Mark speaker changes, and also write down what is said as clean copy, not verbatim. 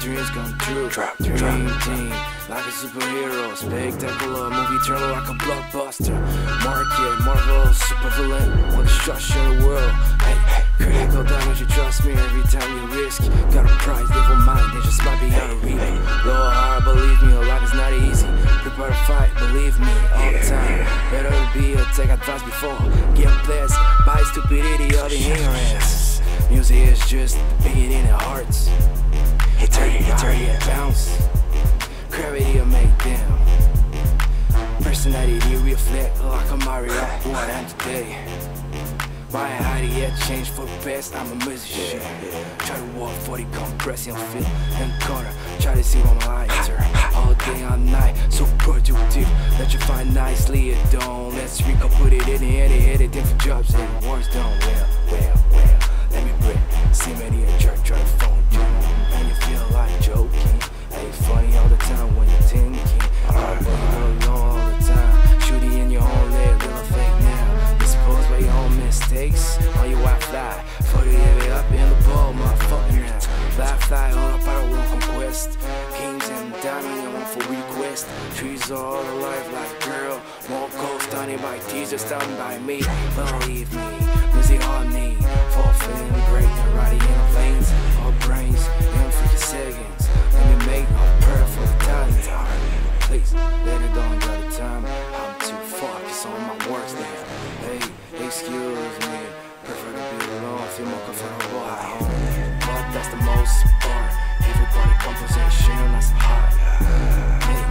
Speaker 1: dreams come true. Dream team, like a superhero. Spectacular movie, turn like a blockbuster. Market, Marvel, supervillain. Want to structure the world. Hey, critical damage, you trust me every time you risk. Got a prize, devil mind, they just might be out of reach. Low hard, believe me, life is not easy. Prepare to fight, believe me, all the time. Better to be or take advice before. Get blessed by stupidity or the ignorance. Music is just beating in the hearts. Eternity bounce. Gravity will make them. Personality reflect like a Mario. Who I am today. Why I yet change for the best, I'm a musician. Try to walk 40 compressing feel and corner. Try to see what my lights are. All day all night, so productive. Let you find nicely, it don't. Let's put it in the edit, different jobs and words don't. Well, let me break. See many a jerk try to phone you. And you feel like joking. Ain't funny all the time when you're thinking. But you go along all the time. Shooting in your own leg, little fake now. Exposed by your own mistakes. On your Wi-Fi, for the heavy up in the ball, motherfucking now. Fly, all up out of one conquest. Kings and diamond, and one for request. Trees are all alive like girl. More cold, stunning by teasers, stunning by me. Believe me, music on me. Fulfilling great and riding in our veins. Our brains, in 50 seconds. Let me make a perfect time. Please, let it don't got the time. I'm too focused on my works now. Hey, excuse me. Prefer to be alone, feel more comfortable at home. But that's the most part. Everybody conversation, that's hard. Hey,